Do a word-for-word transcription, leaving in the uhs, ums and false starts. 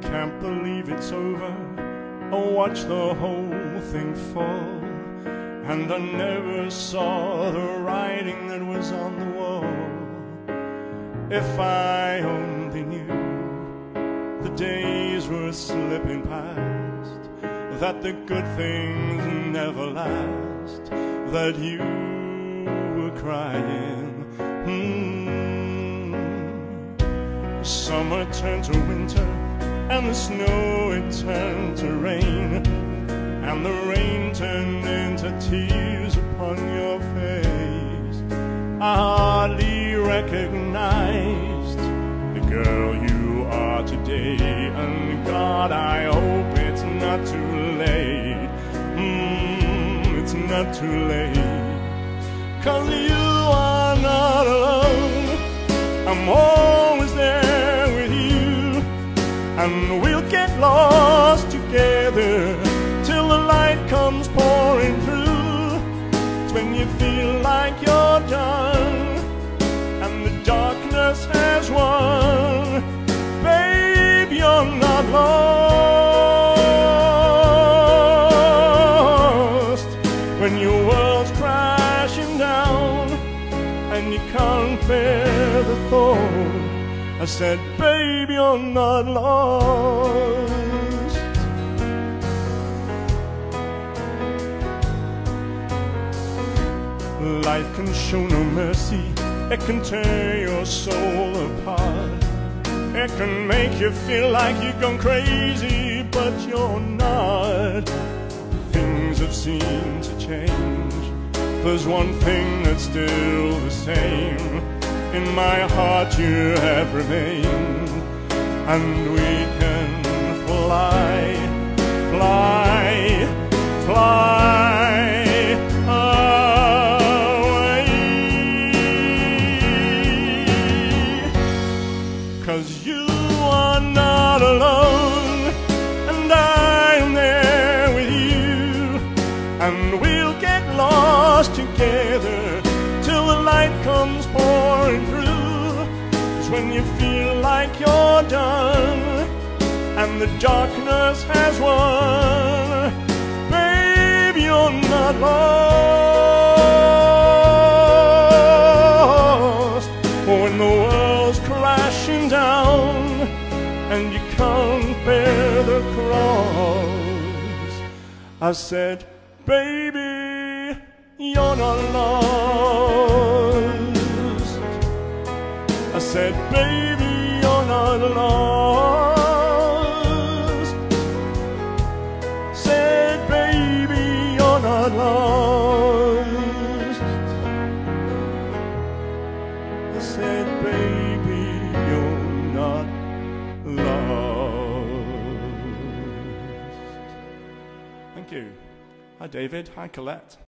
can't believe it's over. I watched the whole thing fall, and I never saw the writing that was on the wall. If I only knew the days were slipping past, that the good things never last, that you were crying. Mm. Summer turned to winter, and the snow it turned to rain, and the rain turned into tears upon your face. I hardly recognized the girl you are today, and God, I hope it's not too late. Mm, it's not too late, 'cause you are not alone. I'm always there with you, and we'll get lost together till the light comes pouring through. It's when you feel like you're done and the darkness has won. Babe, you're not lost. When your world's crashing down and you can't bear the thought, I said, babe, you're not lost. Life can show no mercy. It can tear your soul apart. It can make you feel like you've gone crazy, but you're not. Things have seemed to change. There's one thing that's still the same. In my heart you have remained, and we can fly, fly, fly away. 'Cause you are not alone, and I'm there with you, and we'll get lost together till the light comes pouring through. It's when you feel like you're done and the darkness has won. Babe, you're not lost. When the world's crashing down and you can't bear the cross, I said, baby, you're not lost. I said, baby, you're not lost. Said, baby, you're not lost. I said, baby, you're not lost. Thank you. Hi, David. Hi, Colette.